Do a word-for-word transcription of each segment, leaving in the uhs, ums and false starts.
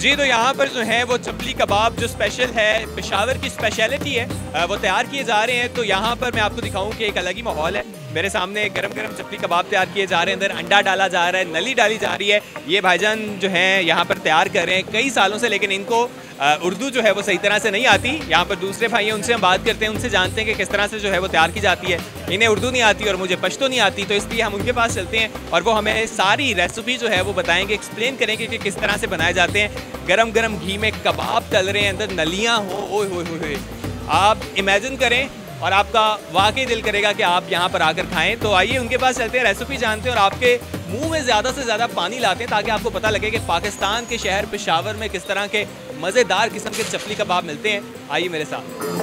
जी, तो यहाँ पर जो है वो चपली कबाब जो स्पेशल है, पेशावर की स्पेशलिटी है, वो तैयार किए जा रहे हैं। तो यहाँ पर मैं आपको दिखाऊं कि एक अलग ही माहौल है। मेरे सामने गरम गरम चपली कबाब तैयार किए जा रहे हैं, अंदर अंडा डाला जा रहा है, नली डाली जा रही है। ये भाईजान जो हैं यहाँ पर तैयार कर रहे हैं कई सालों से, लेकिन इनको उर्दू जो है वो सही तरह से नहीं आती। यहाँ पर दूसरे भाई हैं, उनसे हम बात करते हैं, उनसे जानते हैं कि किस तरह से जो है वो तैयार की जाती है। इन्हें उर्दू नहीं आती और मुझे पश्तो नहीं आती, तो इसलिए हम उनके पास चलते हैं और वो हमें सारी रेसिपी जो है वो बताएंगे, एक्सप्लेन करेंगे कि किस तरह से बनाए जाते हैं। गरम गरम घी में कबाब तल रहे हैं, अंदर नलियाँ हो, ओए होए होए, आप इमेजिन करें और आपका वाकई दिल करेगा कि आप यहाँ पर आकर खाएं। तो आइए उनके पास चलते हैं, रेसिपी जानते हैं और आपके मुंह में ज़्यादा से ज़्यादा पानी लाते हैं ताकि आपको पता लगे कि पाकिस्तान के शहर पेशावर में किस तरह के मज़ेदार किस्म के चपली कबाब मिलते हैं। आइए मेरे साथ।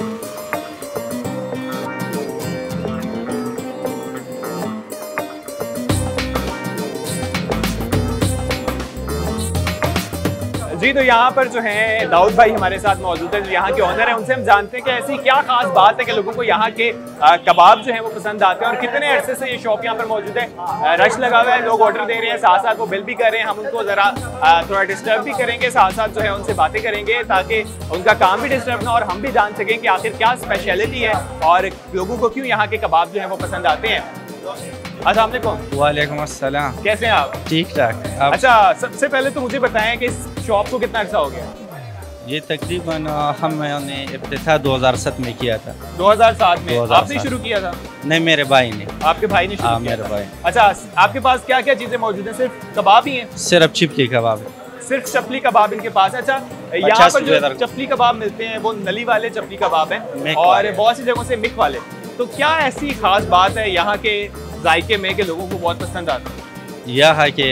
जी, तो यहाँ पर जो है दाऊद भाई हमारे साथ मौजूद है, जो यहाँ के ऑनर हैं। उनसे हम जानते हैं कि ऐसी क्या खास बात है कि लोगों को यहाँ के कबाब जो हैं वो पसंद आते हैं और कितने अरसे से ये शॉप यहाँ पर मौजूद है। रश लगा हुआ है, लोग ऑर्डर दे रहे हैं, साथ साथ वो बिल भी कर रहे हैं। हम उनको ज़रा थोड़ा डिस्टर्ब भी करेंगे, साथ साथ जो है उनसे बातें करेंगे ताकि उनका काम भी डिस्टर्ब ना और हम भी जान सकें कि आखिर क्या स्पेशलिटी है और लोगों को क्यों यहाँ के कबाब जो है वो पसंद आते हैं। अस्सलाम वालेकुम। वालेकुम अस्सलाम। कैसे हैं आप? ठीक ठाक। अच्छा, सबसे पहले तो मुझे बताएं कि इस शॉप को कितना अर्सा हो गया? ये तकरीबन हमने इब्तिदा दो हज़ार सात में किया था। दो हज़ार सात में आपने शुरू किया था? नहीं, मेरे भाई ने। आपके भाई ने शुरू आ, किया मेरे था। भाई। अच्छा, आपके पास क्या क्या चीजें मौजूद हैं? सिर्फ कबाब ही हैं? सिर्फ चिपली कबाब है, सिर्फ चपली कबाब इनके पास। अच्छा, यहाँ पर जो चपली कबाब मिलते हैं वो नली वाले चपली कबाब हैं और बहुत सी जगहों से मिक वाले। तो क्या ऐसी खास बात है यहाँ के जायके में कि लोगों को बहुत पसंद आता है? यहाँ के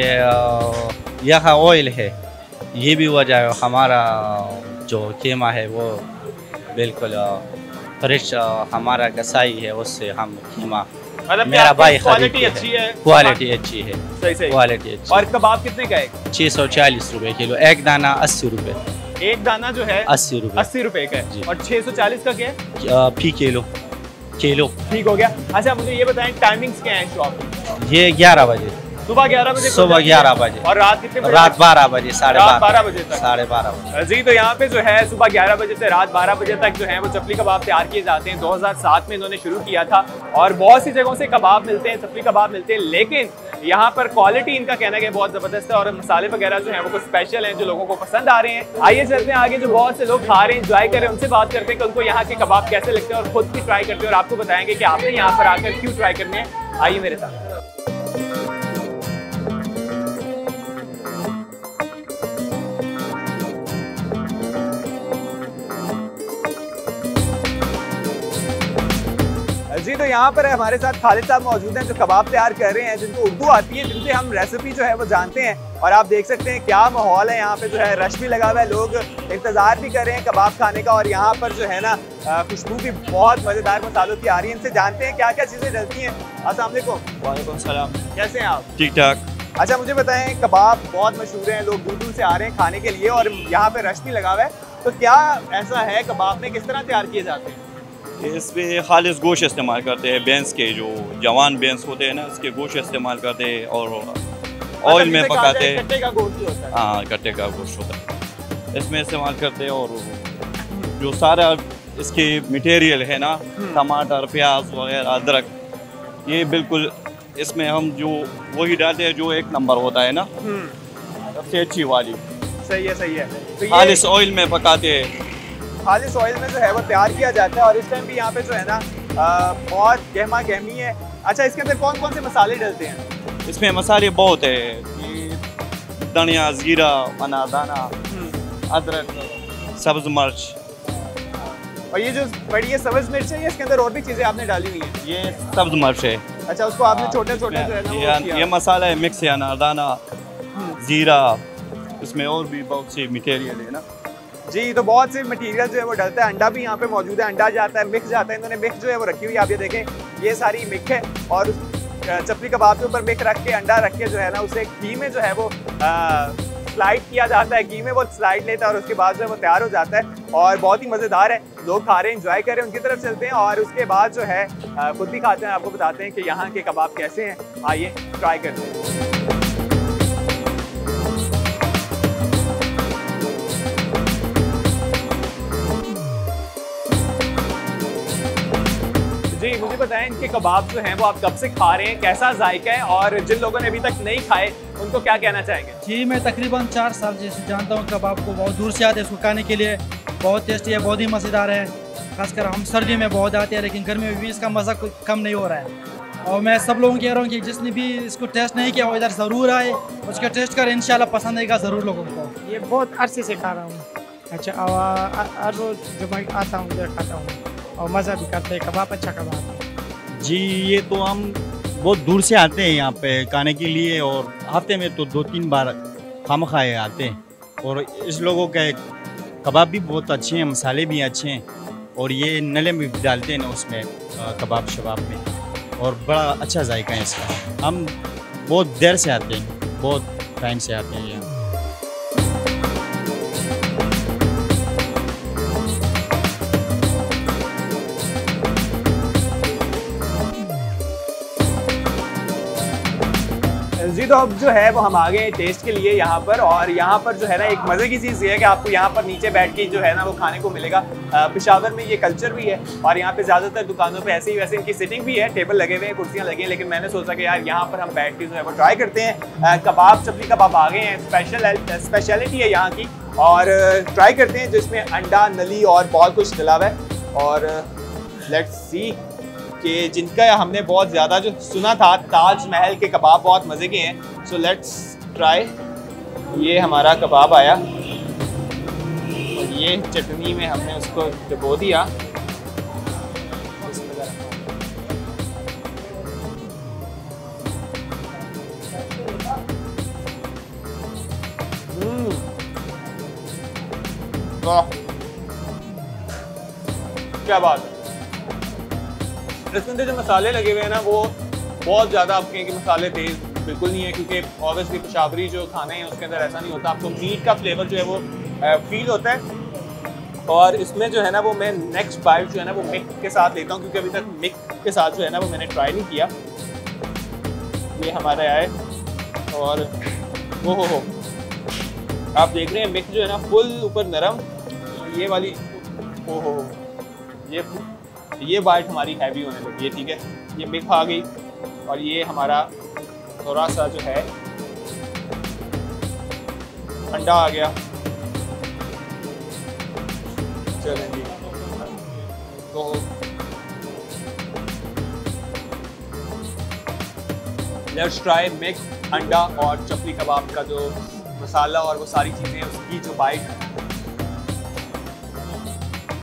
यहाँ ऑयल है, ये भी वजह है। हमारा जो कीमा है वो बिल्कुल फ्रेश, हमारा कसाई है, उससे हम कीमा, मतलब मेरा भाई क्वालिटी अच्छी है, क्वालिटी अच्छी है, सही सही क्वालिटी अच्छी। और कबाब कितने का है? छः सौ चालीस रुपये किलो, एक दाना अस्सी रुपये। एक दाना जो है अस्सी रुपये अस्सी रुपये का है और छः सौ चालीस का क्या है? फी किलो किलो ठीक हो गया। अच्छा, मुझे ये बताएं टाइमिंग्स क्या है शॉप की? ये ग्यारह बजे, सुबह ग्यारह बजे, सुबह ग्यारह बजे और रात कितने बजे? रात बारह बजे, साढ़े बारह बजे तक। साढ़े बारह बजे। जी, तो यहाँ पे जो है सुबह ग्यारह बजे से रात बारह बजे तक जो है वो चपली कबाब तैयार किए जाते हैं। दो हज़ार सात में इन्होंने शुरू किया था और बहुत सी जगहों से कबाब मिलते हैं, चपली कबाब मिलते हैं, लेकिन यहाँ पर क्वालिटी इनका कहना है बहुत ज़बरदस्त है और मसाले वगैरह जो है वो कुछ स्पेशल हैं जो लोगों को पसंद आ रहे हैं। आइए चलते हैं आगे, जो बहुत से लोग खा रहे हैं, एंजॉय कर रहे हैं, उनसे बात करते हैं कि उनको यहाँ के कबाब कैसे लगते हैं और खुद भी ट्राई करते हैं और आपको बताएंगे कि आपने यहाँ पर आकर क्यों ट्राई करने हैं। आइए मेरे साथ। जी, तो यहाँ पर हमारे साथ खालिद साहब मौजूद हैं जो कबाब तैयार कर रहे हैं, जिनको उर्दू आती है, जिनसे हम रेसिपी जो है वो जानते हैं। और आप देख सकते हैं क्या माहौल है यहाँ पे, जो है रश भी लगा हुआ है, लोग इंतज़ार भी कर रहे हैं कबाब खाने का और यहाँ पर जो है ना खुशबू भी बहुत मज़ेदार मसालों की आ रही है। इनसे जानते हैं क्या क्या चीज़ें डलती हैं। अस्सलाम वालेकुम। वालेकुम सलाम। कैसे हैं आप? ठीक ठाक। अच्छा, मुझे बताएं, कबाब बहुत मशहूर हैं, लोग दूर दूर से आ रहे हैं खाने के लिए और यहाँ पे रश भी लगा हुआ है, तो क्या ऐसा है कबाब में किस तरह तैयार किए जाते हैं? इसमें खालिश गोश्त इस्तेमाल करते हैं, भैंस के जो जवान भैंस होते हैं ना, इसके गोश्त इस्तेमाल करते हैं और ऑयल में पकाते हैं। कट्टे का गोश्त होता है? हाँ, कट्टे का गोश्त होता है, इसमें इस्तेमाल करते हैं। और जो सारा इसके मटेरियल है ना, टमाटर, प्याज वगैरह, अदरक, ये बिल्कुल इसमें हम जो वही डालते हैं जो एक नंबर होता है ना, सबसे अच्छी वाली। सही है, सही है। तो खालिश ऑयल में पकाते हैं, खालिश ऑयल में जो है वो तैयार किया जाता है और इस टाइम भी यहाँ पे जो है ना आ, बहुत गहमा गहमी है। अच्छा, इसके अंदर कौन कौन से मसाले डलते हैं? इसमें मसाले बहुत है, ये धनिया, जीरा, अनादाना, अदरक, सब्ज मिर्च। और ये जो बड़ी है सब्ज मिर्च है, ये इसके अंदर और भी चीज़ें आपने डाली हुई हैं? ये सब्ज मिर्च है। अच्छा, उसको आपने छोटे छोटे जो है ना ये, ये मसाला है, मिक्स है, अनादाना, जीरा, इसमें और भी बहुत सी मटेरियल है ना। जी, तो बहुत से मटेरियल जो है वो डलता है। अंडा भी यहाँ पे मौजूद है, अंडा जाता है, मिक्स जाता है। इन्होंने मिक्स जो है वो रखी हुई है, आप ये देखें, ये सारी मिक्स है और चपली कबाब के ऊपर मिक्स रख के, अंडा रख के जो है ना उसे घी में जो है वो स्लाइड किया जाता है, घी में वो स्लाइड लेता है और उसके बाद जो है वो तैयार हो जाता है और बहुत ही मज़ेदार है। लोग खा रहे हैं, एंजॉय कर रहे हैं, उनकी तरफ चलते हैं और उसके बाद जो है खुद भी खाते हैं, आपको बताते हैं कि यहाँ के कबाब कैसे हैं। आइए ट्राई करते हैं। बताएं इनके कबाब जो हैं वो आप कब से खा रहे हैं, कैसा जायका है, और जिन लोगों ने अभी तक नहीं खाए उनको क्या कहना चाहेंगे? जी मैं तकरीबन चार साल से जानता हूँ कबाब को, बहुत दूर से आते हैं इसको खाने के लिए। बहुत टेस्टी है, बहुत ही मज़ेदार है। खासकर हम सर्दी में बहुत आते हैं, लेकिन गर्मी में भी इसका मज़ा कुछ कम नहीं हो रहा है। और मैं सब लोगों को कह रहा हूँ कि जिसने भी इसको टेस्ट नहीं किया वो इधर ज़रूर आए, उसका टेस्ट करें, इंशाल्लाह पसंद आएगा ज़रूर लोगों को। ये बहुत अरसे से खा रहा हूँ। अच्छा, और हर रोज़ जो मैं आता हूँ इधर खाता हूँ और मज़ा भी करते हैं। कबाब अच्छा कबाब जी, ये तो हम बहुत दूर से आते हैं यहाँ पे खाने के लिए, और हफ्ते में तो दो तीन बार खाम खाए आते हैं। और इस लोगों के कबाब भी बहुत अच्छे हैं, मसाले भी अच्छे हैं, और ये नले में भी डालते हैं ना उसमें कबाब शबाब में, और बड़ा अच्छा जायका है इसका। हम बहुत देर से आते हैं, बहुत टाइम से आते हैं यहाँ। जी तो अब जो है वो हम आ गए टेस्ट के लिए यहाँ पर, और यहाँ पर जो है ना एक मज़े की चीज़ ये है कि आपको यहाँ पर नीचे बैठ के जो है ना वो खाने को मिलेगा। पेशावर में ये कल्चर भी है, और यहाँ पे ज़्यादातर दुकानों पे ऐसे ही वैसे इनकी सिटिंग भी है, टेबल लगे हुए हैं, कुर्सियाँ लगी हैं, लेकिन मैंने सोचा कि यार यहाँ पर हम बैठ के जो है वो ट्राई करते हैं। कबाब, चपली कबाब आ गए हैं, स्पेशल स्पेशलिटी है यहाँ की, और ट्राई करते हैं जिसमें अंडा, नली और बहुत कुछ डला हुआ है। और लेट्स सी कि जिनका हमने बहुत ज़्यादा जो सुना था, ताज महल के कबाब बहुत मज़े के हैं। So let's try. ये हमारा कबाब आया, और ये चटनी में हमने उसको डबो दिया। वाह, क्या बात है। इसमें जो मसाले लगे हुए हैं ना वो बहुत ज़्यादा, आप कहें कि मसाले तेज़ बिल्कुल नहीं है, क्योंकि ऑब्वियसली पेशावरी जो खाने हैं उसके अंदर ऐसा नहीं होता। आपको मीट का फ्लेवर जो है वो फील होता है। और इसमें जो है ना वो मैं नेक्स्ट बाइट जो है ना वो मिक के साथ लेता हूँ, क्योंकि अभी तक मिक के साथ जो है ना वो मैंने ट्राई नहीं किया। ये हमारे आए, और वो हो हो आप देख रहे हैं मिक जो है ना फुल ऊपर नरम, ये वाली ओ हो ये ये बाइट हमारी हैवी होने लगी है। ठीक है, ये मिक आ गई, और ये हमारा थोड़ा सा जो है अंडा आ गया। चलें जी, तो लेट्स ट्राई मिक, अंडा और चपली कबाब का जो मसाला और वो सारी चीज़ें, उसकी जो बाइट